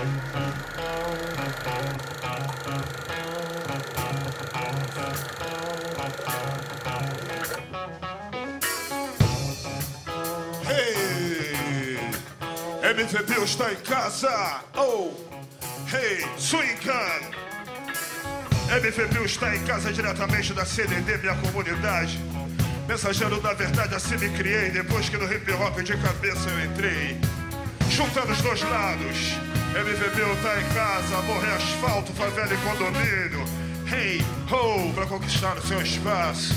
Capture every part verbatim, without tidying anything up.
M V Bill está em casa. Oh, hey, Swingan. M V Bill está em casa diretamente da C D D, minha comunidade. Mensageiro da verdade, assim me criei. Depois que no hip hop de cabeça eu entrei, juntando os dois lados. M V Bill tá em casa, amor é asfalto, favela e condomínio. Hey, ho, pra conquistar o seu espaço.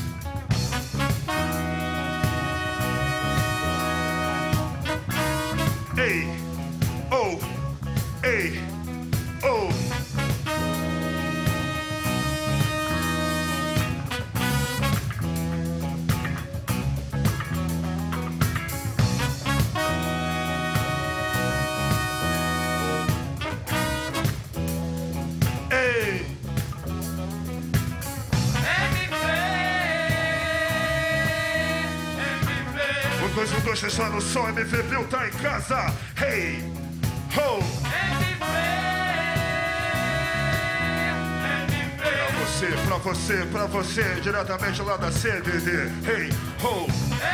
Ei, oh, ei, oh. Ei. Um, dois, um, dois, está no som, M V Bill tá em casa. Hey, ho. Pra você, pra você, pra você, diretamente lá da C D D. Hey, ho.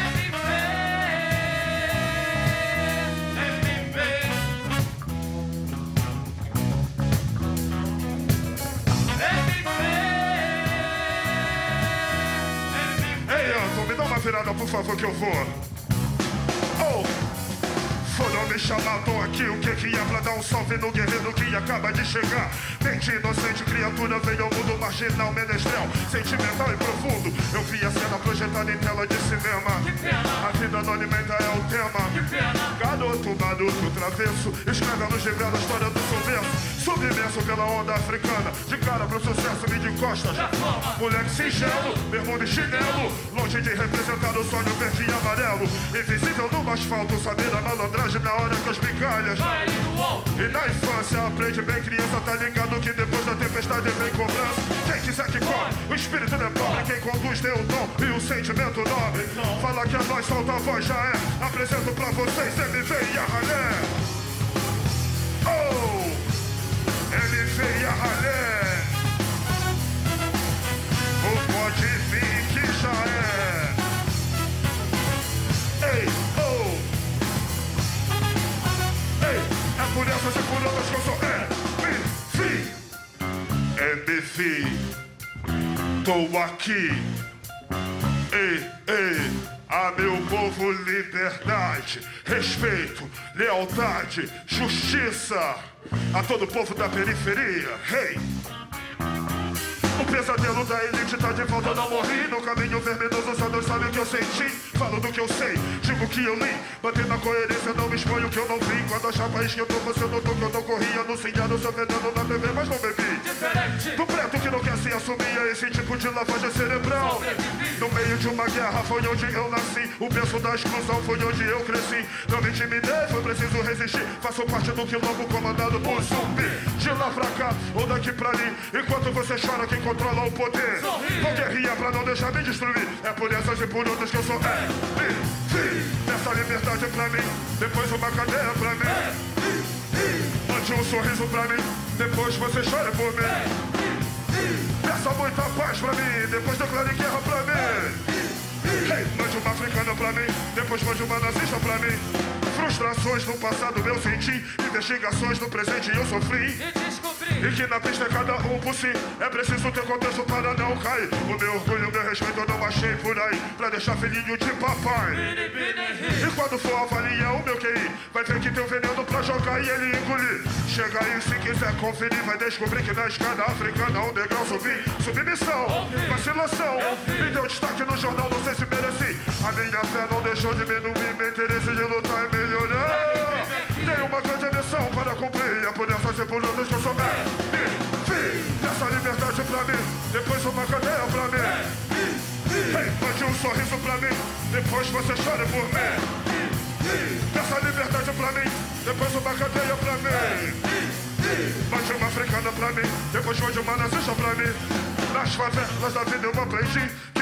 Ei, Anton, me dá uma virada, por favor, que eu vou. Oh, foram me chamar, tô aqui, o que que é pra dar um salve no guerreiro que acaba de chegar. Mente inocente, criatura, veio ao mundo marginal, menestrel, sentimental e profundo. Eu vi a cena projetada em tela de cinema. Que pena. A vida anonimenta é o tema. Que pena. Garoto, maroto, travesso, escreve no gibral a história do subverso. Submerso pela onda africana, de cara pro sucesso, me de costas. Moleque singelo, bermuda e chinelo, longe de representar o sonho verde e amarelo. Invisível no asfalto, saber a malandragem na hora que as migalhas. E na infância aprende bem, criança, tá ligado que depois da tempestade vem cobrança. Quem quiser que come, o espírito não é pobre, quem conduz tem o dom e o sentimento nobre. Fala que a voz solta a voz já é. Apresento pra vocês M V e a Ralé. Oh! M V e a Ralé. O pode vir que já é. Ei, oh. Ei, é por essas e por outras que eu sou M V. M V, tô aqui. Ei, ei, a meu povo, liberdade, respeito, lealdade, justiça. A todo o povo da periferia, hey! O pesadelo da elite tá de volta, não morri. No caminho verminoso, só Deus sabe o que eu senti. Falo do que eu sei, digo o que eu li. Mantendo a coerência, não me exponho o que eu não vi. Quando a chapa esquentou, você notou que eu não corri. Anunciado, seu veneno na T V, mas não bebi. Diferente. Do preto que não quer se assumir a esse tipo de lavagem cerebral. No meio de uma guerra foi onde eu nasci. O berço da exclusão foi onde eu cresci. Não me intimidei, foi preciso resistir. Faço parte do quilombo comandado por zumbi. De lá pra cá, ou daqui pra ali. Enquanto você chora, quem controla o poder. Vou guerrear pra não deixar me destruir. É por essas e por outras que eu sou M V. Essa liberdade é pra mim, depois uma cadeia pra mim. Mande um sorriso pra mim, depois você chora por mim. Peça muita paz pra mim, depois declare guerra pra mim. Hey, mande uma africana pra mim, depois mande uma nazista pra mim. Frustrações no passado eu senti, investigações no presente eu sofri. E descobri. E que na pista é cada um por si. É preciso ter contexto para não cair. O meu orgulho, o meu respeito eu não achei por aí, pra deixar filhinho de papai. Bini, bini, E quando for avaliar o meu Q I, vai ver que tem um veneno pra jogar e ele engolir. Chega aí se quiser conferir, vai descobrir que na escada africana um degrau subi. Submissão, vacilação, me deu destaque no jornal, não sei se mereci. A minha fé não deixou diminuir, meu interesse de lutar e melhorar. Tenho uma grande missão para cumprir, é por essas e por outras que eu sou M V. Essa liberdade pra mim, depois uma cadeia pra mim. Hey, mande um sorriso pra mim, depois você chora por mim. Essa liberdade pra mim, depois uma cadeia pra mim. Mande uma africana pra mim, depois mande uma nazista pra mim. Nas favelas da vida eu aprendi que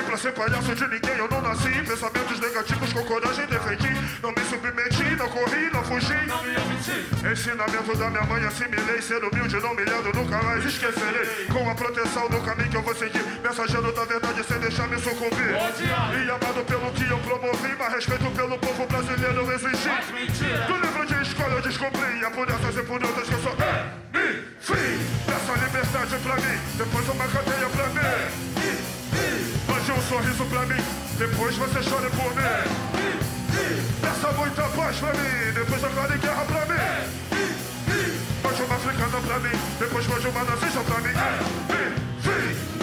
pra ser palhaço de ninguém eu não nasci. Pensamentos negativos com coragem defendi. Não me submeti, não corri, não fugi. Não me omiti. Ensinamento da minha mãe assimilei. Ser humilde, não humilhado, nunca mais esquecerei. Com a proteção do caminho que eu vou seguir. Mensageiro da verdade sem deixar me sucumbir. E amado pelo que eu promovi, mas respeito pelo povo brasileiro eu exigi. Do livro de escola eu descobri. É por essas e por outras que eu sou me free. Peça liberdade pra mim, depois uma cadeia pra mim. Mande um sorriso pra mim, depois você chore por mim. Peça muita paz pra mim, depois declare guerra pra mim. Mande uma africana pra mim, depois mande uma nazista pra mim. Me free.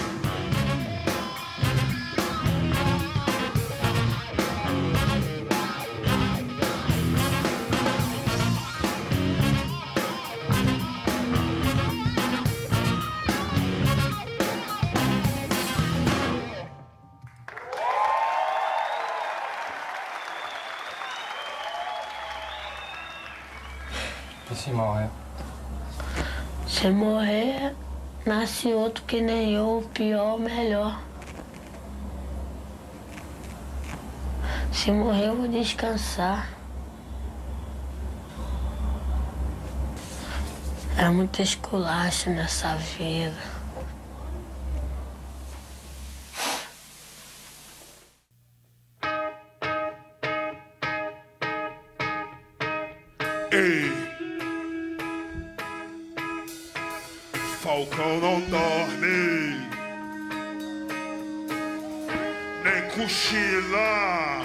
E se morrer? Se morrer, nasce outro que nem eu, pior ou melhor. Se morrer, eu vou descansar. É muito esculacho nessa vida. Ei, Falcão não dorme, nem cochila.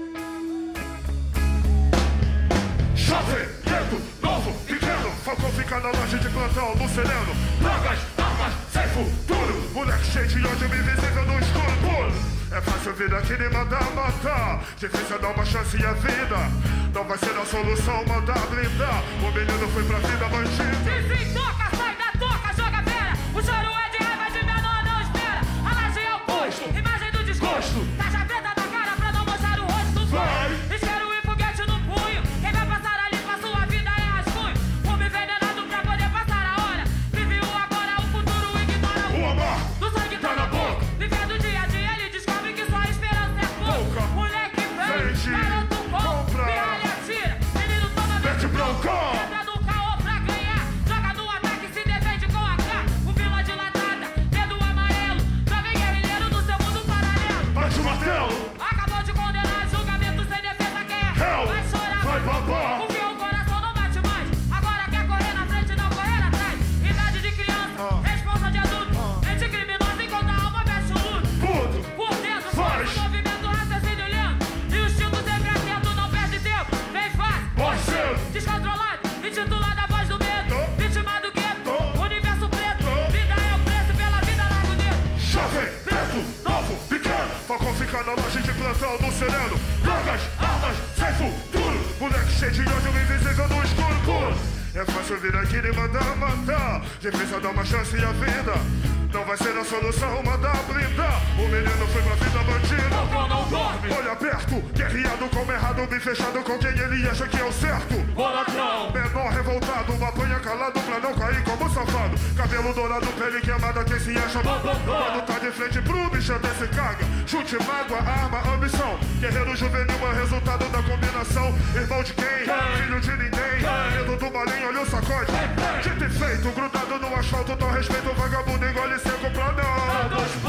Jovem, preto, novo, pequeno. Falcão fica na loja de plantão, no sereno. Drogas, armas, sem futuro. Moleque cheio de ódio, invisível no escuro puro. É fácil vir aqui e mandar matar. Difícil é dar uma chance e a vida não vai ser a solução, mandar blindar. O menino foi pra vida bandida. Dizem, toca, sai da toca, joga vera. O choro é de raiva de menor, não espera. A laje é o posto, imagem do desgosto. Taxa preta na cara pra não mostrar o rosto. Vai! Isqueiro e foguete no punho. Quem vai passar ali pra sua vida é rascunho. Fumo envenenado pra poder passar a hora. Vive o agora, o futuro ignora o amor. Do sangue tá na boca. Vivendo dia a dia, ele descobre que só a esperança é pouca. Moleque vende, garoto compra. Pirralha atira, menino toma verde bronca. Entra no caô pra ganhar. Joga no ataque, se defende com a K. O vila dilatada, dedo amarelo. Jovem guerrilheiro no seu mundo paralelo. Bate o martelo. Acabou de condenar, julgamento sem defesa. Quem é? Hell. Vai chorar, Vai babar. porque o coração não bate mais. Agora quer correr na frente, não correr atrás. Idade de criança, Ah. responsa de adulto. Mente criminosa enquanto a alma veste o luto. Puto. Por dentro, Faz. faz o movimento, raciocínio lento. E o instinto sempre atento, não perde tempo. Vem fácil, Vai cedo. descontrolado, intitulado a voz do medo. Tô. Vítima do gueto, Tô. universo preto. Tô. Vida é o preço, pela vida largo o dedo. Jovem, preto, novo, pequeno. Falcão fica na loja de plantão, no sereno. Drogas, armas, sem futuro. Moleque cheio de ódio, invisível no escuro puro. É fácil vir aqui e mandar matar. Difícil é dar uma chance e a vida não vai ser a solução, mandar blindar. O menino foi pra vida bandida. Falcão não dorme. Olho aberto, guerreado como errado, bem fechado com quem ele acha que é o certo. Boladrão. Menor revoltado, apanha calado pra não cair como safado. Cabelo dourado, pele queimada, quem se acha bom. Quando tá de frente pro bicho até se caga. Chute, mágoa, arma, ambição. Guerreiro juvenil é resultado da combinação. Irmão de quem? Filho de ninguém. Medo do malinho, olha o sacode. Dito e feito, grudado no asfalto, dá respeito. Vagabundo engole seco pra não.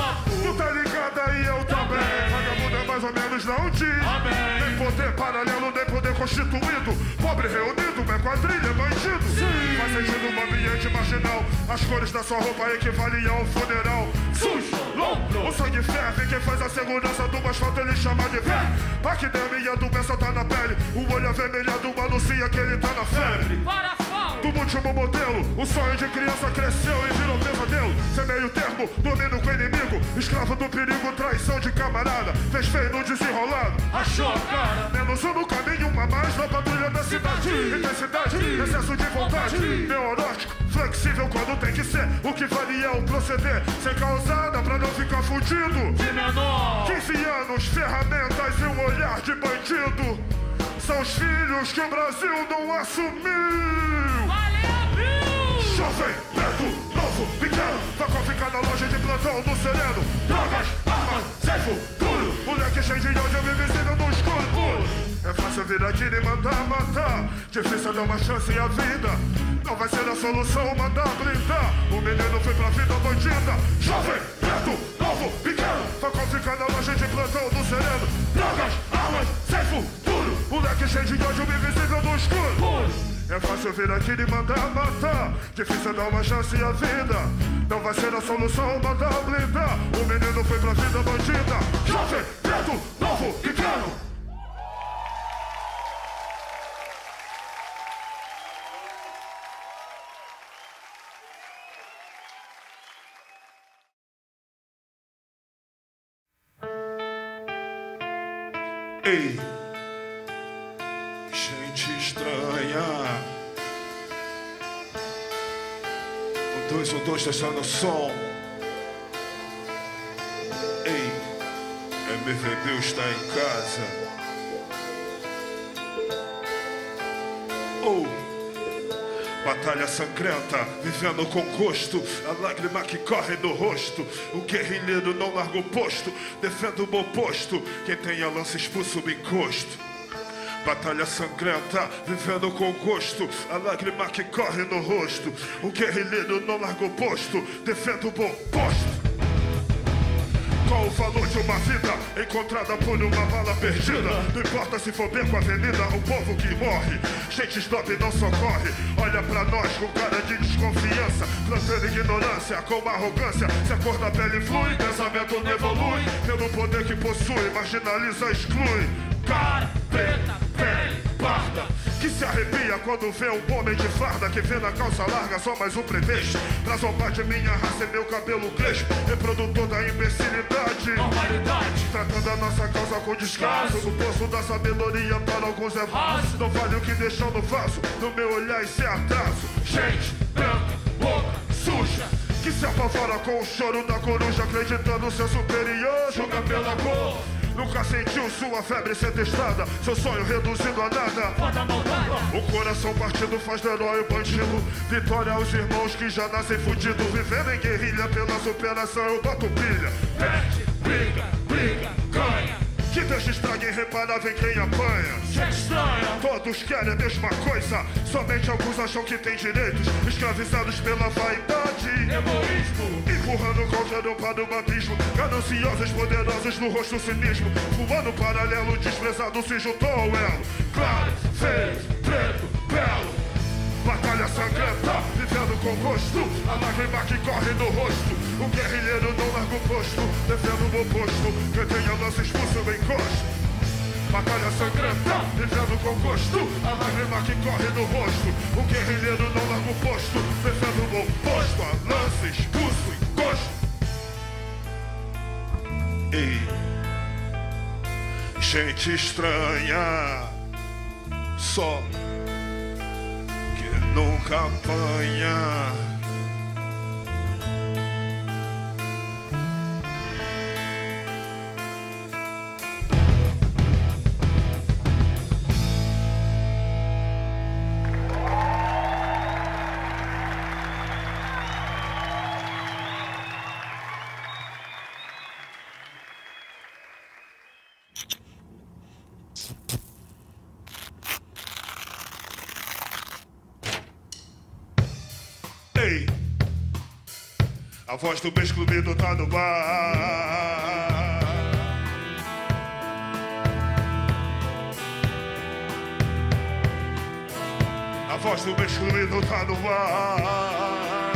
Tu tá ligado aí, eu também. Vagabundo é mais ou menos não diz. Nem poder paralelo, nem poder constituído. Pobre reunido, é quadrilha, bandido. Faz sentido no ambiente marginal. As cores da sua roupa equivalem a um funeral. Sujo, louco, o sangue ferve. Quem faz a segurança do asfalto ele chama de fé. Paquidemia, a doença tá na pele. O olho avermelhado anuncia que ele tá na febre. Para fogo. Do último modelo, o sonho de criança cresceu e virou pesadelo. Sem meio termo, dormindo com o inimigo. Escravo do perigo, traição de camarada. Fez feio no desenrolado. Achou a cara. Menos um no caminho, uma mais na patrulha da cidade. Intensidade, excesso de vontade. Neurótico, flexível quando tem que ser. O que varia é o proceder. Sem causada pra não ficar fudido. De menor. quinze anos, ferramentas e um olhar de bandido. São os filhos que o Brasil não assumiu. Valeu, Bill. Jovem, preto, novo, pequeno. Falcão fica na loja de plantão, no sereno. Drogas, armas, armas, sem futuro. Moleque cheio de ódio, invisível no escuro puro. É fácil virar tiro e mandar matar. Difícil dar uma chance à vida. Não vai ser a solução mandar blindar. O menino foi pra vida bandida. Jovem, preto, novo, pequeno. Facão fica na loja de plantão do sereno. Drogas, armas, sem futuro. Moleque cheio de ódio, invisível no escuro puro. É fácil vir aqui e mandar matar. Difícil dar uma chance à vida. Não vai ser a solução mandar blindar. O menino foi pra vida bandida. Jovem, preto, novo, pequeno. Ei, gente estranha. Um, dois, um, dois, testando o som. Ei, M V B está em casa. Oh, batalha sangrenta, vivendo com gosto. A lágrima que corre no rosto. O guerrilheiro não larga o posto. Defende o bom posto. Quem tem a lança expulsa o encosto. Batalha sangrenta, vivendo com gosto. A lágrima que corre no rosto. O guerrilheiro não larga o posto. Defende o bom posto. Qual o valor de uma vida encontrada por uma bala perdida? Não importa se for beco, avenida, o povo que morre. Gente snob não socorre. Olha pra nós com cara de desconfiança, plantando ignorância com arrogância. Se a cor da pele flui, pensamento não evolui. Pelo poder que possui, marginaliza, exclui. Cara preta, pele parda, que se arrepia quando vê um homem de farda. Que vê na calça larga só mais um pretexto pra zombar de minha raça e meu cabelo crespo. Reprodutor da imbecilidade, normalidade, tratando a nossa causa com descaso. No poço da sabedoria para alguns é vaso. Não vale o que deixou no vaso, no meu olhar isso é atraso. Gente branca, boca suja, que se apavora com o choro da coruja, acreditando ser superior, julga pela cor. Nunca sentiu sua febre ser testada, seu sonho reduzido a nada. O coração partido faz do herói o bandido. Vitória aos irmãos que já nascem fudidos. Vivendo em guerrilha pela superação, eu boto pilha. Perde, briga, briga, ganha. Que deixa estraga irreparável em quem apanha. Gente estranha, todos querem a mesma coisa. Somente alguns acham que têm direitos, escravizados pela vaidade, egoísmo, empurrando qualquer um para o abismo. Gananciosos, poderosos no rosto cinismo. Voando paralelo, desprezado se juntou ao elo. Claro, feio, preto, belo. Batalha sangrenta, vivendo com gosto. A lágrima que corre no rosto. O guerrilheiro não larga o posto. Defendo o bom posto. Quem tem a lança expulsa o encosto. Batalha sangrenta, vivendo com gosto. A lágrima que corre no rosto. O guerrilheiro não larga o posto. Defendo o bom posto. A lança expulsa o encosto. Ei, gente estranha, só nunca apanha. Ei, a voz do excluído tá no bar. A voz do excluído tá no ar.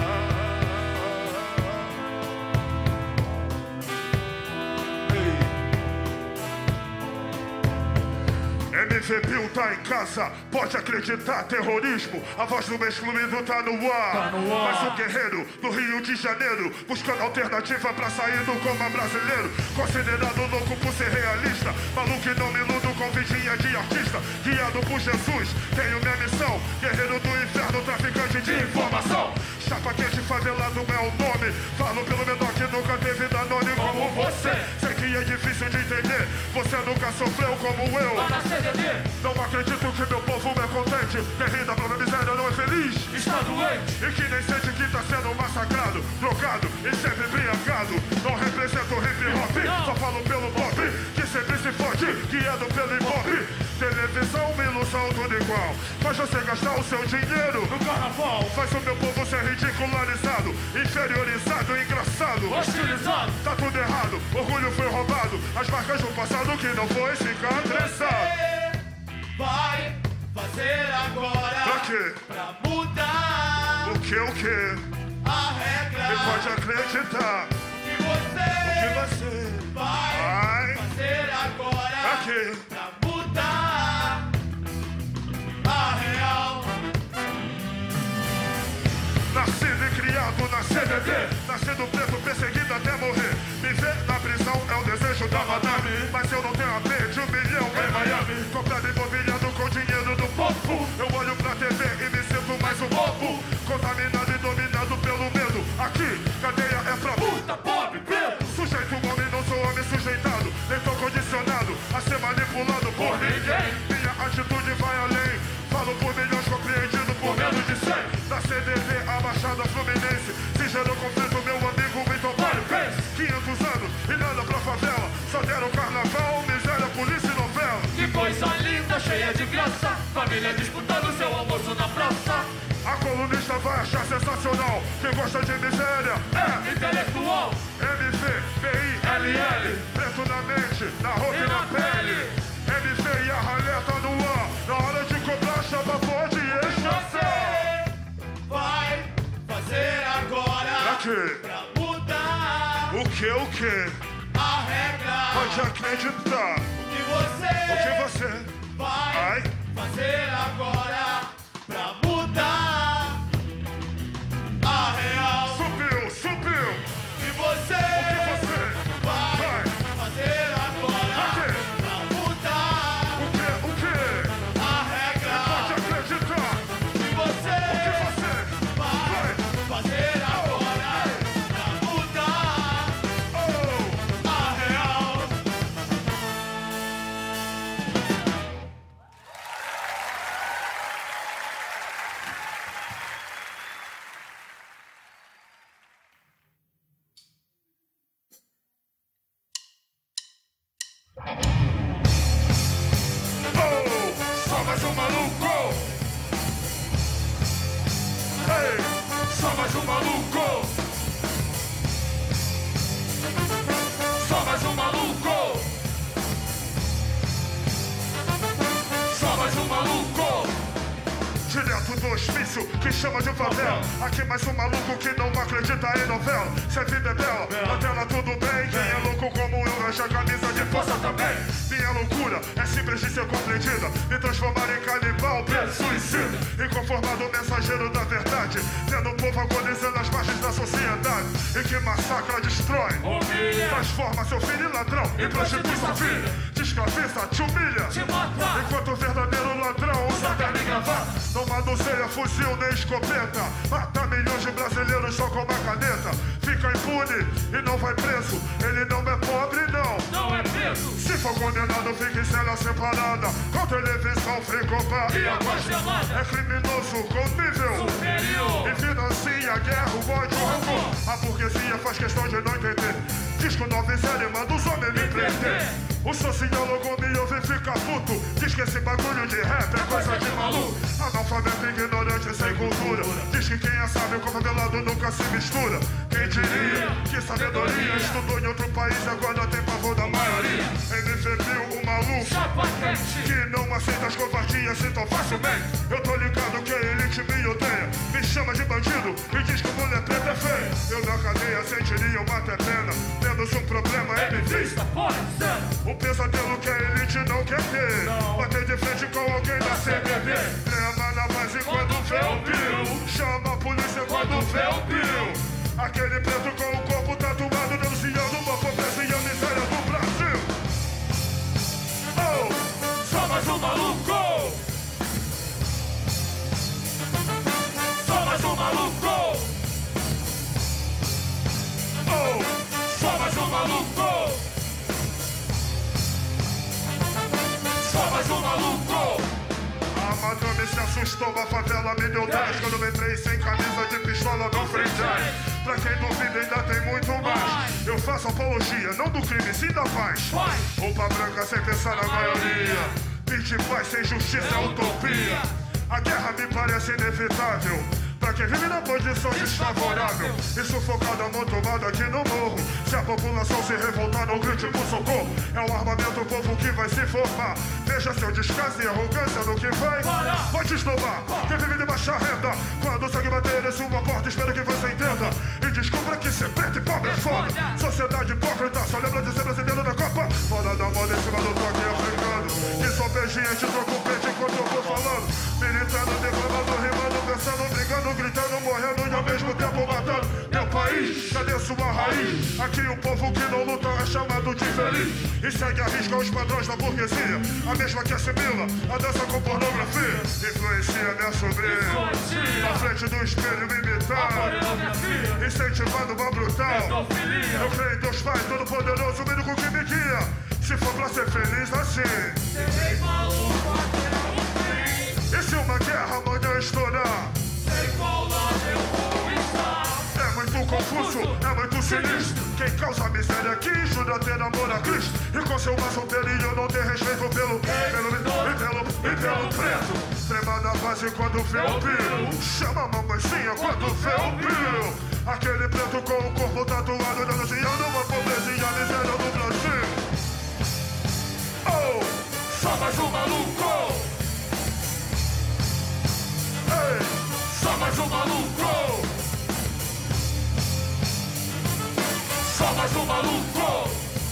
M V B tá em casa, pode acreditar, terrorismo. A voz do excluído tá no ar, tá no ar. Mas o guerreiro do Rio de Janeiro, buscando alternativa pra sair do coma brasileiro. Considerado louco por ser realista, maluco e não me iludo com vidinha de artista. Guiado por Jesus, tenho minha missão. Guerreiro do inferno, traficante de informação. Chapa quente favelado é o nome. Falo pelo menor que nunca teve Danone como você. Sei que é difícil de entender, você nunca sofreu como eu. Não acredito que meu povo é contente. Quem ri da própria miséria não é feliz. Está doente. E que nem sente que tá sendo massacrado, drogado e sempre embriagado. Não represento o hip hop, só falo pelo pop, que sempre se fode, guiado pelo hip hop. Televisão, uma ilusão, tudo igual. Faz você gastar o seu dinheiro No carnaval. faz o meu povo ser ridicularizado, inferiorizado, engraçado. Hostilizado. Tá tudo errado, orgulho foi roubado. As marcas do passado que não foi cicatrizado. Vai fazer agora Pra quê? pra mudar O que, o que? a regra. E pode acreditar Que que você você vai vai fazer agora pra quê? pra mudar a real. Nascido e criado na C D D, nascido preto, perseguido até morrer. Me ver na prisão é o desejo da madame, mas eu não tenho a P de um milhão em Miami. Comprado imobiliado com dinheiro do povo. Eu olho pra T V e me sinto mais um bobo, contaminado e dominado pelo medo. Aqui, cadeia é pra Puta, pobre, preto. sujeito homem, não sou homem sujeitado, nem tô condicionado a ser manipulado por ninguém. Minha atitude vai além, falo por milhões compreendido por menos de cem. Da C D D à Baixada Fluminense, se gerou conflito, meu amigo, então pare, pense. quinhentos anos e nada pra favela, só deram carnaval, miséria, polícia e novela. Que coisa linda, cheia de graça. Família disputando seu almoço na praça. A colunista vai achar sensacional, quem gosta de miséria é Intelectual. M V, B I, L L, preto na mente, na roupa e na pele. M V e a raleta no ar, na hora de cobrar, chama pode esquecer. Vai fazer agora Pra quê? pra mudar O que, o que? a regra. Pode acreditar Que você o que você vai vai. fazer agora pra mudar a real. Subiu, subiu. Que você O que você vai vai. fazer agora Pra quê? pra mudar O que, o que? a Pode regra. acreditar Que você o que você vai vai. fazer agora pra mudar Oh, a real. oh, só mais um maluco. Ei, só mais um maluco. Só mais um maluco. Só mais um maluco. Direto do hospício que chama de favela. Aqui mais um maluco que não acredita em novela. Se a vida é bela, na tela tudo bem. Quem é louco como eu veste a camisa de força também. Minha loucura é simples de ser compreendida. Me transformar em canibal, preso, suicida. Inconformado mensageiro da verdade, vendo o povo agonizando as margens da sociedade. E que massacra, destrói, Humilha. transforma seu filho em ladrão e prostitui sua filha. Descraviça, te humilha. Te mata. Enquanto o verdadeiro ladrão usa terno e gravata. Não manuseia fuzil nem escopeta. Mata milhões de brasileiros só com uma caneta. Fica impune e não vai preso. Ele não é pobre, não. Não é preso. Se for condenado, fica em cela separada. Com televisão, frigobar E água gelada. é criminoso com nível Superior. e financia a guerra, o ódio, o rancor. A burguesia faz questão de não entender. Diz que o nove zero manda os homens me prender. O sociólogo me ouve e fica puto. Diz que esse bagulho de rap é coisa de maluco. Analfabeto, ignorante, sem cultura. Diz que quem é sábio com favelado nunca se mistura. Quem diria que sabedoria estudou em outro país e agora tem pavor da maioria. M V Bill, o maluco Chapa quente. que não aceita as covardias assim tão facilmente. Eu tô ligado que a elite me odeia. Me chama de bandido e diz que mulher preta é feia. Eu na cadeia sentiria uma até pena. Menos um problema é me vista. Fora de cena. O pesadelo que a elite não quer ter. Bater de frente com alguém da C B D. Trema na base quando vê o Bill. Chama a polícia quando vê o Bill. Aquele preto com o corpo tatuado denunciando uma pobreza e a miséria do Brasil. Oh, Só mais um maluco. Só mais um maluco. oh, Só mais um maluco. madame se assustou, a favela me deu dez. Quando eu entrei sem camisa de pistola no frente. Pra quem duvida ainda tem muito mais. Eu faço apologia, não do crime, sim da paz. Roupa branca sem pensar na maioria. Pedir paz sem justiça é utopia. A guerra me parece inevitável pra quem vive na condição desfavorável e sufocada, amontoada aqui no morro. Se a população se revoltar, não grite por socorro. É o armamento, o povo que vai se formar. Veja seu descaso e arrogância no que vai. Vai te esnobar, quem vive de baixa renda. Quando o sangue bater em sua porta, espero que você entenda. E descubra que ser preto e pobre é foda. Sociedade hipócrita, só lembra de ser brasileiro da Copa. Fora da moda em cima do toque africano. Que sou obediente, troco o peito enquanto eu tô falando. Militando, declamando, rimando, pensando, brigando, gritando, morrendo e ao mesmo tempo matando. Meu país, cadê sua raiz? Aqui o povo que não luta é chamado de feliz. E segue a risca os padrões da burguesia, a mesma que assimila a dança com pornografia. Influencia minha sobrinha na frente do espelho me imitar, incentivando uma brutal. Eu creio em Deus Pai Todo-Poderoso, o único que me guia. Se for pra ser feliz assim. E se uma guerra amanhã estourar? Sei qual lado eu vou estar. É muito confuso, é muito sinistro. Quem causa miséria aqui ajuda a ter amor a Cristo. E com seu maço eu não tem respeito pelo pelo e pelo, e pelo preto. Trema na base quando vê o pio. Chama a mamãezinha quando vê o pio. Aquele preto com o corpo tatuado denunciando uma pobreza e a miséria do Brasil. Oh, só mais um maluco. Ei, só mais um maluco. Só mais um maluco.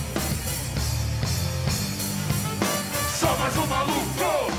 Só mais um maluco.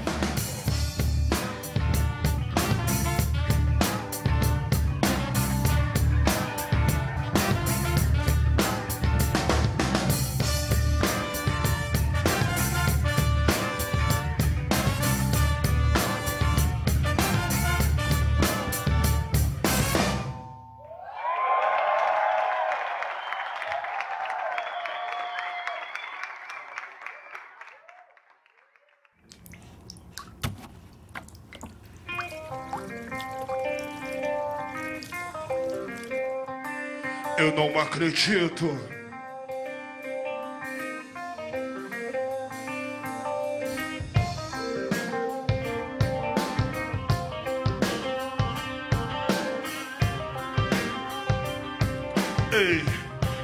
Eu não acredito. Ei,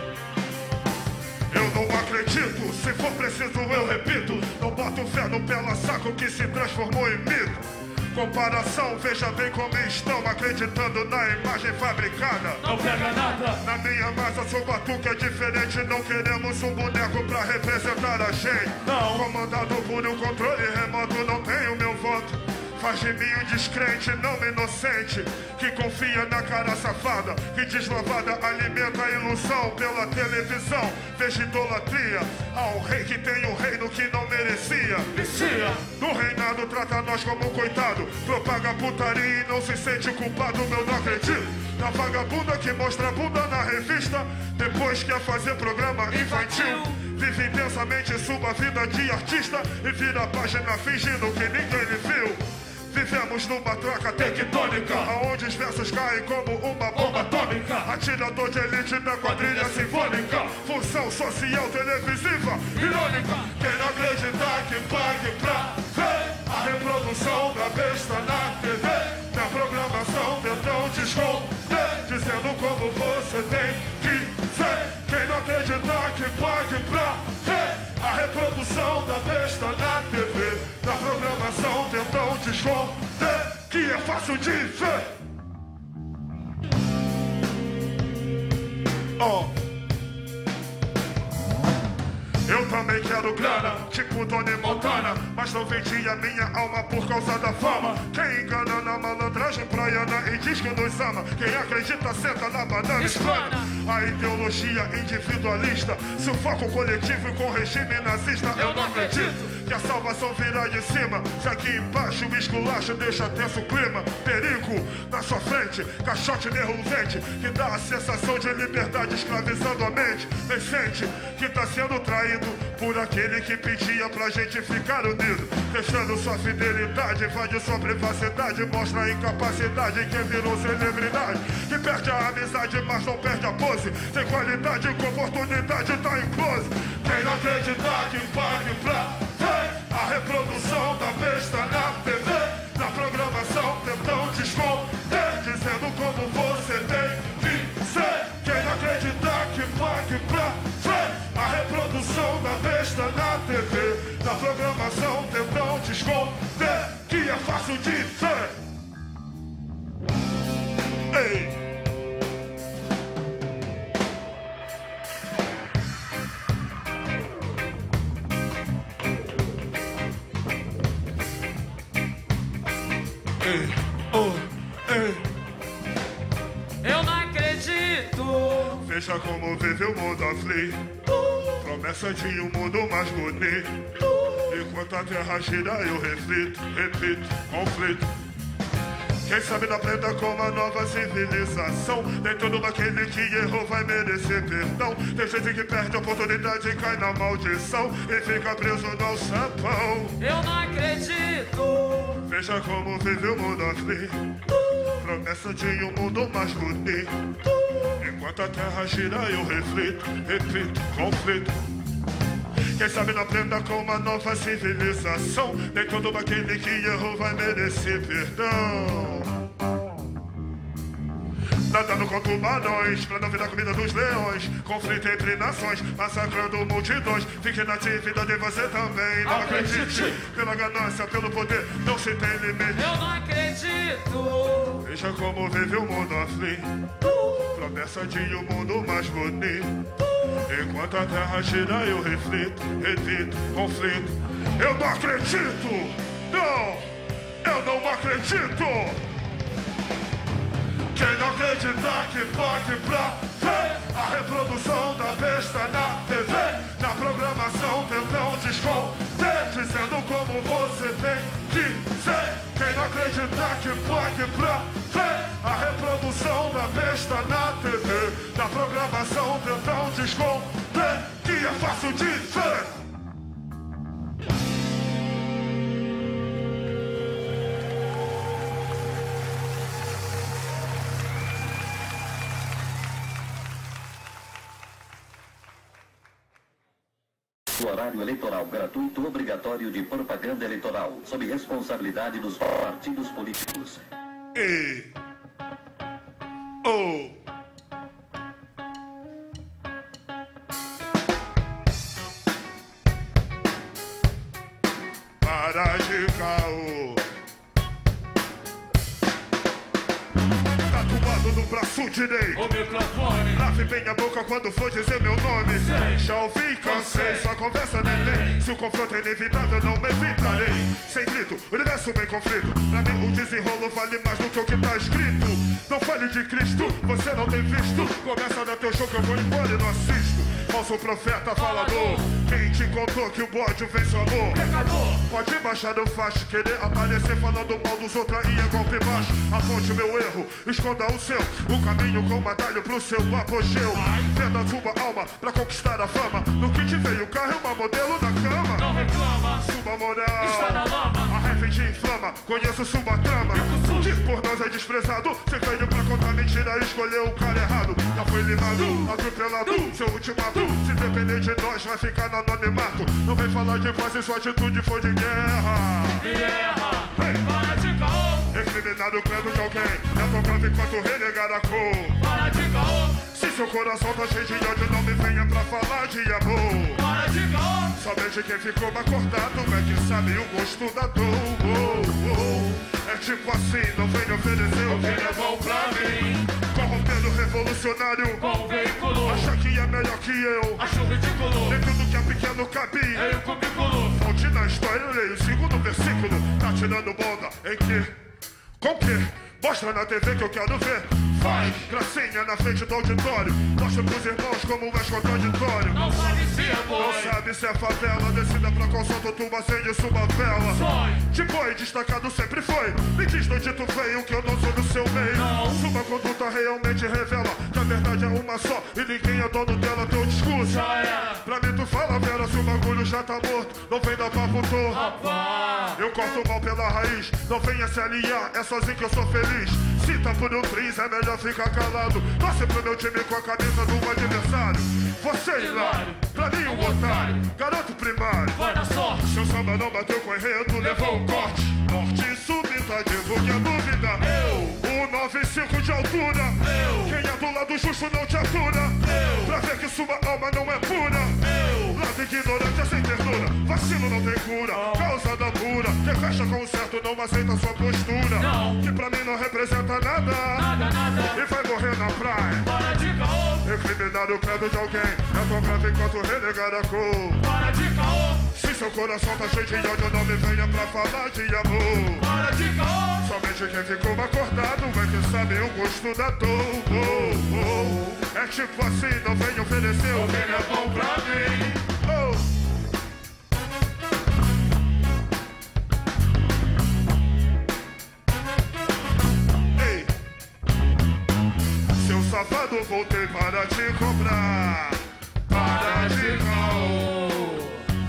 eu não acredito. Se for preciso eu repito. Não boto fé no pela saco que se transformou em mito. Comparação, veja bem como estão acreditando na imagem fabricada. Não pega nada. Na minha massa sou batuque é diferente. Não queremos um boneco pra representar a gente. Não. Comandado por um controle remoto, não tenho meu voto. Faz de mim um descrente, não inocente, que confia na cara safada, que deslavada alimenta a ilusão pela televisão. Veja idolatria ao rei que tem um reino que não merecia. Vicia. No reinado trata nós como um coitado, propaga putaria e não se sente culpado, meu não acredito. Na vagabunda que mostra a bunda na revista, depois quer fazer programa infantil. Vive intensamente sua vida de artista e vira a página fingindo que ninguém lhe viu. Vivemos numa troca tectônica, aonde os versos caem como uma bomba atômica. Atirador de elite da quadrilha sinfônica, função social televisiva irônica. Quem não acreditar que pague pra ver a reprodução da besta na T V. Na programação tentam te esconder, dizendo como você tem que ser. Quem não acreditar que pague pra ver a reprodução da besta na T V. Na programação tentam te esconder, que é fácil de ver. Oh. Eu também quero grana, tipo Tony Montana, mas não vendi a minha alma por causa da fama. Quem engana na malandragem praiana e diz que nos ama, quem acredita senta na banana hispana. A ideologia individualista sufoca o coletivo e com regime nazista. Eu não acredito que a salvação virá de cima, se aqui embaixo o esculacho deixa tenso o clima. Perigo na sua frente, caixote nervosente, que dá a sensação de liberdade escravizando a mente. Nem sente que tá sendo traído por por aquele que pedia pra gente ficar unido. Deixando sua fidelidade, invade sua privacidade, mostra a incapacidade em quem virou celebridade. Que perde a amizade, mas não perde a pose. Tem qualidade com oportunidade, tá em close. Quem não acreditar que pague pra ver a reprodução da besta na T V. Na programação tentam te esconder, dizendo como você tem que ser. Quem não acreditar que pague pra ver a reprodução da besta na T V. Na programação tentam te esconder, que é fácil de ver. Ei! Ei, oh, ei. Eu não acredito. Veja como vive o mundo aflito. Promessa de um mundo mais bonito. Enquanto a terra gira eu reflito, repito, conflito. Quem sabe não aprenda com uma nova civilização. Nem todo aquele que errou vai merecer perdão. Tem gente que perde a oportunidade e cai na maldição e fica preso no alçapão. Eu não acredito. Veja como vive o mundo aflito. Promessa de um mundo mais bonito. Enquanto a terra gira eu reflito, repito, conflito. Quem sabe não aprenda com uma nova civilização. Nem todo aquele que errou vai merecer perdão. Nadando com tubarões, pra não virar comida dos leões. Conflito entre nações, massacrando multidões. Fique na atividade você também. Não acredite, pela ganância, pelo poder, não se tem limite. Eu não acredito. Veja como vive o mundo aflito. Promessa de um mundo mais bonito. Enquanto a terra gira eu reflito, repito, conflito. Eu não acredito! Não! Eu não acredito! Quem não acreditar que pague pra ver a reprodução da besta na T V. Na programação tentam te esconder, dizendo como você tem que ser. Quem não acreditar que pague pra ver a reprodução da besta na T V. Na programação tentam te esconder, que é fácil de ver. O horário eleitoral gratuito obrigatório de propaganda eleitoral, sob responsabilidade dos partidos políticos. E... Oh... Para de caô. Tatuado no braço direito O microfone. lave bem a boca quando for dizer meu nome. Sei. Já ouvi, cansei, Cansei. sua conversa neném. Se o confronto é inevitável, não me evitarei. Sem grito, universo bem conflito. Pra mim o desenrolo vale mais do que o que tá escrito. Não fale de Cristo, você não tem visto. Começa a dar teu show que eu vou embora e não assisto. Falso profeta falador, quem te contou que o bode vence o amor? Pecador. Pode baixar no facho, querer aparecer falando mal dos outros aí é golpe baixo. Aponte o meu erro, esconda o seu. O caminho com batalha pro seu apogeu. Venda a sua alma pra conquistar a fama. No kit veio o carro e uma modelo da cama. Não reclama. Suba moral, Está na lama. a rap te inflama, conheço sua trama. Que por nós é desprezado, você veio pra contar mentira e escolheu o cara errado. Já foi limado, atropelado, seu ultimato. Se depender de nós vai ficar no anonimato. Não vem falar de paz se sua atitude for de guerra. Guerra. Hey. Para de caô. Recriminado crendo de alguém, é tua prova enquanto renegar a cor. Para de caô. Se seu coração tá cheio de ódio, não me venha pra falar de amor. Para de caô. Somente quem ficou acordado é que sabe o gosto da dor. Oh, oh. É tipo assim, não vem oferecer o que é bom pra mim. Corrompendo revolucionário, Com o veículo. acha que é melhor que eu. Acho ridículo. Nem tudo que é pequeno cabe. É o cubículo. Fonte na história, eu leio o segundo versículo. Tá tirando onda em que? Com que? Mostra na T V que eu quero ver. Vai, gracinha na frente do auditório. Mostra pros irmãos como és contraditório. Não sabe se é Não boi. sabe se é favela, descida pra qual solta sou tu acende sua vela. De boi destacado sempre foi. Me diz no dito feio que eu não sou do seu meio. Não. Sua conduta realmente revela que a verdade é uma só e ninguém é dono dela. Teu discurso já é. Pra mim tu fala vera, se o bagulho já tá morto, não vem dar papo torto. Rapaz, eu corto o mal pela raiz, não venha se alinhar, é sozinho que eu sou feliz. Se tá por um triz, é melhor ficar calado. Torce pro meu time com a camisa do adversário. Você é hilário, pra mim um otário, garoto primário. Vai na sorte. Seu samba não bateu com enredo, levou um corte. Norte súbita, divulgue a dúvida. Eu, um nove cinco de altura. Eu, quem é do lado justo não te atura. Eu, pra ver que sua alma não é pura. Eu, lado ignorante é sem ternura. Vacilo não tem cura, não. Causa da pura. Quem fecha com o certo não aceita sua postura. Não. Que pra mim não representa nada. Nada, nada. E vai morrer na praia. Para de caô. Recriminar o credo de alguém é tão grave enquanto renegar a cor. Para de caô. Se seu coração tá cheio de ódio, não me venha pra falar de amor. Para de caô. Somente quem ficou acordado vai que sabe o gosto da dor. Oh, oh. É tipo assim, não venha oferecer o que é bom pra mim. Oh. Safado, voltei para te cobrar. Para de caô.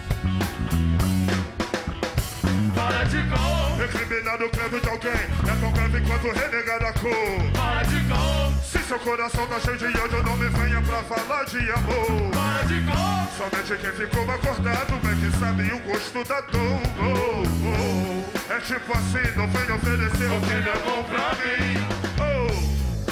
Para de caô. Recriminar o credo de alguém é tão grave quanto renegar a cor. Para de caô. Se seu coração tá cheio de ódio, não me venha pra falar de amor. Para de caô. Somente quem ficou acordado é que sabe o gosto da dor. Oh, oh. É tipo assim, não venha oferecer o que é bom pra mim. Oh.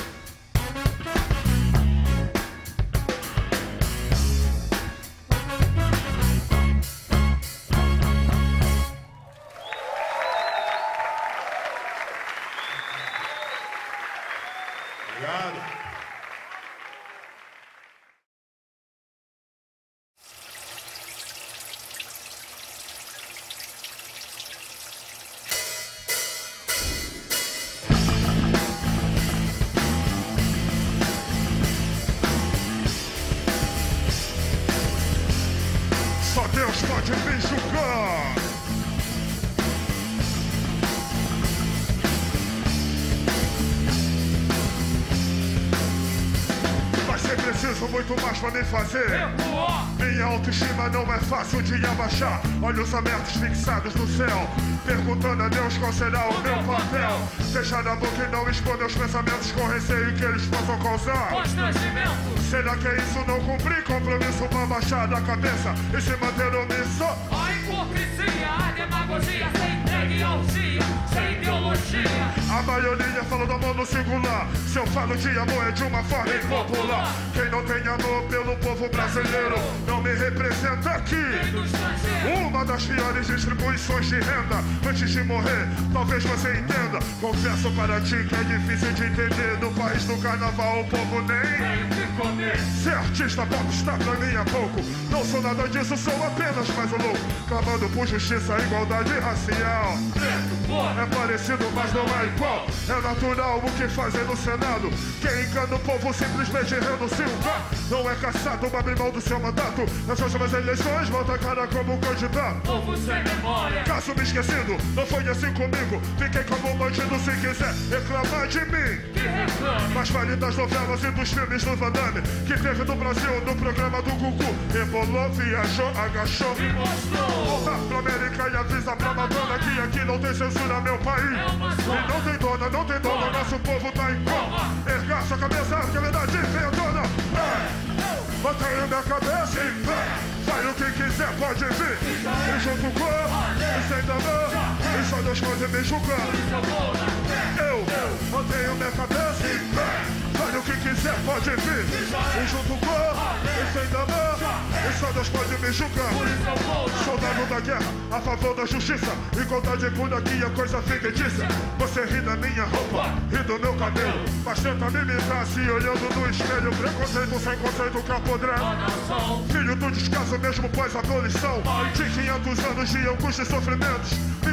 Só Deus pode me julgar. Vai ser preciso muito mais pra me fazer. Minha autoestima não é fácil de abaixar. Olha os abertos fixados no céu, perguntando a Deus qual será o meu papel. Fechar a boca e não expor meus pensamentos com receio que eles possam causar constrangimento. Será que é isso não cumprir compromisso pra baixar da cabeça e se manter omisso? A hipocrisia, a demagogia, sem entregue ao dia, sem ideologia. A maioria fala do amor no singular. Se eu falo de amor é de uma forma impopular. Quem não tem amor pelo povo brasileiro não me representa aqui. Uma das piores distribuições de renda. Antes de morrer, talvez você entenda. Confesso para ti que é difícil de entender. No país do carnaval o povo nem ser artista popstar pra mim é pouco. Não sou nada disso, sou apenas mais um louco, clamando por justiça, igualdade racial. É parecido, mas não é igual. É natural o que fazem no Senado. Quem engana o povo simplesmente renuncia. Não é caçado, abre mão do seu mandato. Nas últimas eleições, volta a cara como um candidato. Povo sem memória. Caso me esquecido, não foi assim comigo. Fiquei como um bandido se quiser reclamar de mim. Que reclame. Mas vale das novelas e dos filmes do Van Damme, que teve no Brasil, no programa do Gugu. Rebolou, viajou, agachou e mostrou. Volta pra América e avisa pra Madonna que aqui não tem censura, meu país. É uma e não tem dona, não tem dona, nosso povo tá em coma. Erga sua cabeça, que a verdade vem a dona. É. Mantenha minha cabeça em pé. Vai o que quiser, pode vir. E junto com e sem amor, e só Deus pode me julgar. Eu mantenho minha cabeça em pé. Fale o que quiser, pode vir. E junto com e sem amor, e só Deus pode me julgar. Soldado da guerra, a favor da justiça. Igualdade por aqui é coisa fictícia. Você ri da minha roupa, ri do meu cabelo, mas tenta me imitar se olhando no espelho. Preconceito sem conceito que apodrece. Filho do descaso mesmo pós abolição de quinhentos anos de angústia e sofrimentos. Minha corrente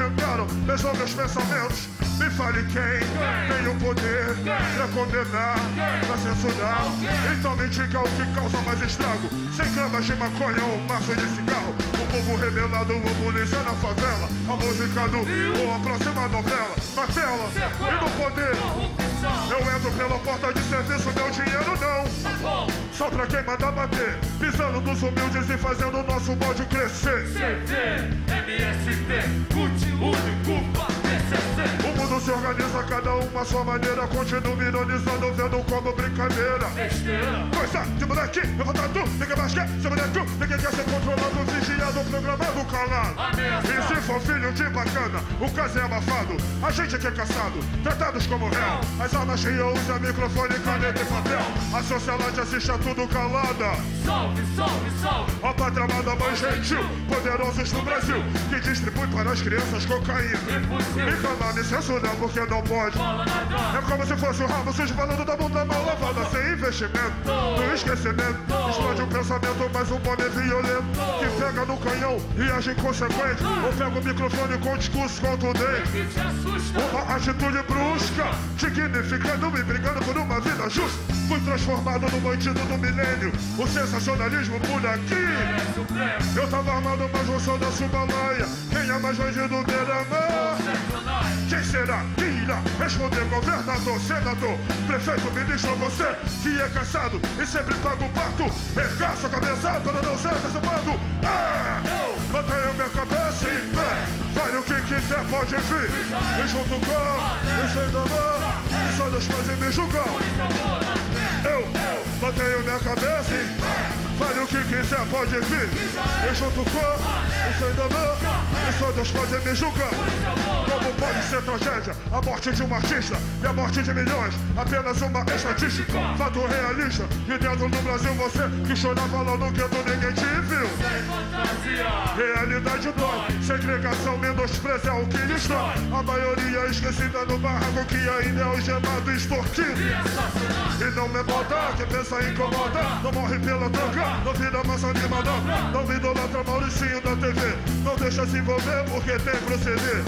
engaram, mesmo meus pensamentos. Me fale quem tem o poder pra condenar, pra censurar. Então me diga o que causa mais estrago: cem gramas de maconha ou um maço de cigarro. O povo rebelado, o polícia na favela. A música do ou a próxima novela. Na tela e no poder eu entro pela porta de serviço, meu dinheiro não. Só pra quem manda bater, pisando nos humildes e fazendo o nosso bode crescer. C D, M S T, CUT, Unicupa, P C C. O mundo se organiza, cada um à sua maneira. Continuo ironizando, vendo como brincadeira. Besteira. Coisa de moleque, levantado, ninguém mais quer ser moleque. Ninguém quer ser controlado, vigiado, programado, calado. Ameaçado. E se for filho de bacana, o caso é abafado. A gente aqui é caçado, tratados como réu. As armas que eu uso é microfone, caneta e papel. A sociedade assiste a tudo calada. Salve, salve, salve. A pátria amada, mãe gentil, poderosos no Brasil, que distribui para as crianças cocaína. Impossível. Me calar, me censurar porque não pode. Bola na droga. É como se fosse o rabo sujo falando da bunda mal lavada. Sem investimento, no esquecimento. Explode o pensamento, mas o nome é violento, que pega no canhão e age inconsequente. Ou pega o microfone com discurso contundente. Que te assusta. Uma atitude brusca, dignificando e brigando por uma vida justa. Fui transformado no bandido do milênio. O sensacionalismo por aqui. Merece o prêmio. Eu tava armado, mas não sou da Subalaia. Quem é mais bandido Miramar? Quem será que irá responder? Governador, senador, prefeito, ministro, você que é cansado e sempre paga o pato. Regaça a cabeça para não ser decepado. Ah! Mantenha minha cabeça em pé. Fale o que quiser, pode vir. E junto com e sem dor, e só Deus pode me julgar. Eu mantenho minha cabeça em pé. Fale o que quiser, pode vir. E junto com e sem dor, e só Deus pode me julgar. Como pode ser tragédia a morte de um artista e a morte de milhões? Apenas uma estatística, fato realista. E dentro do Brasil você que chorava lá no gueto, ninguém te viu. Sem fantasia. Realidade dói, segregação menospreza o que lhes dói. A maioria esquecida no barraco que ainda é algemado e extorquido. E E não me bota, que pensa em incomodar. Não morre pela troca, não vira massa animada. Não me idolatra Mauricinho da T V. Não deixa se envolver porque tem proceder.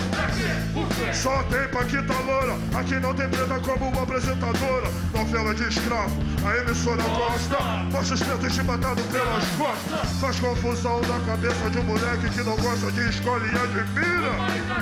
Só tem Paquita Loura, aqui não tem preta como apresentadora. Novela de escravo, a emissora gosta. Mostra os pretos te matado pelas costas. Faz confusão na cabeça de um moleque que não gosta de escola e admira.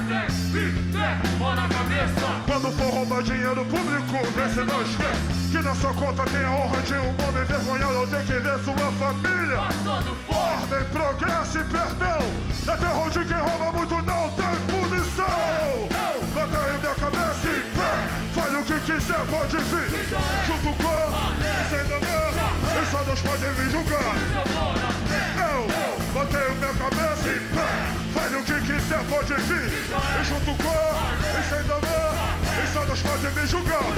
mão na cabeça. Quando for roubar dinheiro público, vê se não esquece que na sua conta tem a honra de um homem envergonhado ao ter que ver sua família. Passando fome. Ordem, progresso e perdão. Na terra onde quem rouba muito não tem punição. Mantenha minha cabeça em pé. Fale o que quiser, pode vir. Junto com e sem dor, e só Deus pode me julgar. Eu mantenho minha cabeça em pé. Fale o que quiser, pode vir. E junto com e sem dor, e só Deus pode me julgar.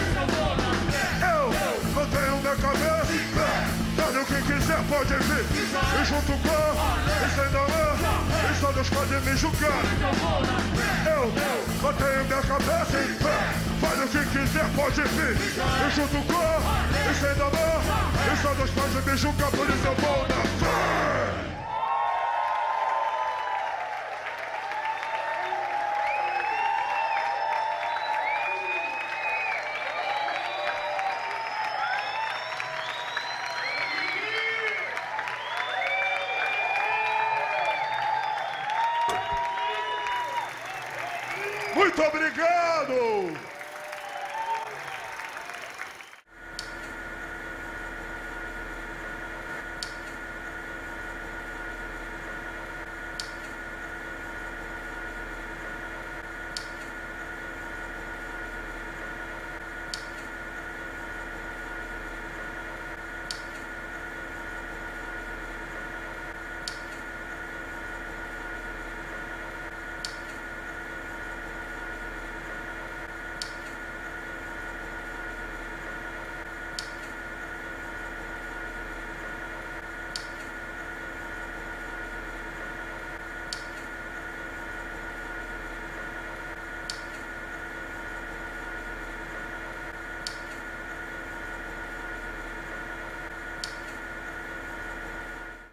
Eu mantenho minha cabeça em pé. Fale o que quiser, pode vir. E junto com e sem dor, e só Deus pode me julgar. Eu mantenho minha cabeça em pé. Fale o que quiser, pode vir. E junto com e sem dor, e só Deus pode me julgar. Por isso eu vou na fé. Muito obrigado!